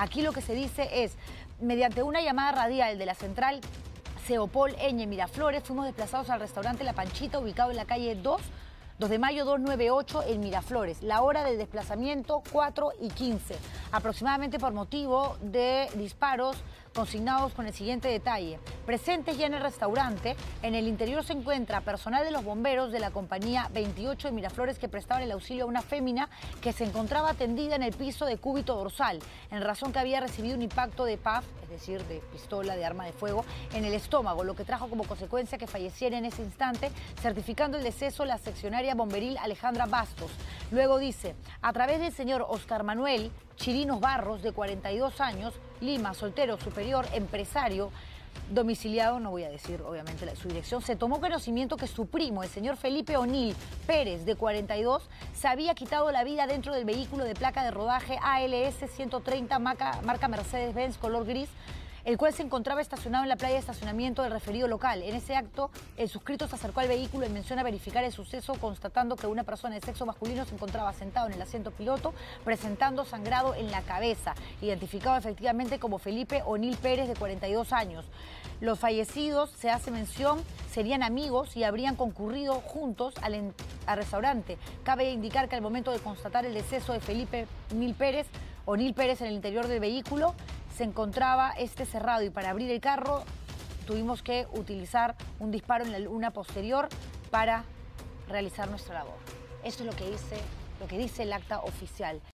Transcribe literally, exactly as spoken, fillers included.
Aquí lo que se dice es, mediante una llamada radial de la central Seopol Eñe Miraflores, fuimos desplazados al restaurante La Panchita, ubicado en la calle dos, dos de mayo doscientos noventa y ocho en Miraflores. La hora de desplazamiento cuatro y quince, aproximadamente por motivo de disparos consignados con el siguiente detalle. Presentes ya en el restaurante, en el interior se encuentra personal de los bomberos de la compañía veintiocho de Miraflores que prestaban el auxilio a una fémina que se encontraba tendida en el piso de cúbito dorsal, en razón que había recibido un impacto de P A F, es decir, de pistola, de arma de fuego, en el estómago, lo que trajo como consecuencia que falleciera en ese instante, certificando el deceso la seccionaria bomberil Alejandra Bastos. Luego dice, a través del señor Oscar Manuel Chirinos Barros, de cuarenta y dos años, Lima, soltero, superior, empresario, domiciliado, no voy a decir obviamente la, su dirección, se tomó conocimiento que su primo, el señor Felipe O'Neill Pérez, de cuarenta y dos, se había quitado la vida dentro del vehículo de placa de rodaje A L S ciento treinta, marca, marca Mercedes-Benz, color gris, el cual se encontraba estacionado en la playa de estacionamiento del referido local. En ese acto, el suscrito se acercó al vehículo y menciona verificar el suceso, constatando que una persona de sexo masculino se encontraba sentado en el asiento piloto, presentando sangrado en la cabeza, identificado efectivamente como Felipe O'Neill Pérez, de cuarenta y dos años. Los fallecidos, se hace mención, serían amigos y habrían concurrido juntos al, al restaurante. Cabe indicar que al momento de constatar el deceso de Felipe O'Neill Pérez, O'Neill Pérez en el interior del vehículo, se encontraba este cerrado y para abrir el carro tuvimos que utilizar un disparo en la luna posterior para realizar nuestra labor. Esto es lo que dice, lo que dice el acta oficial.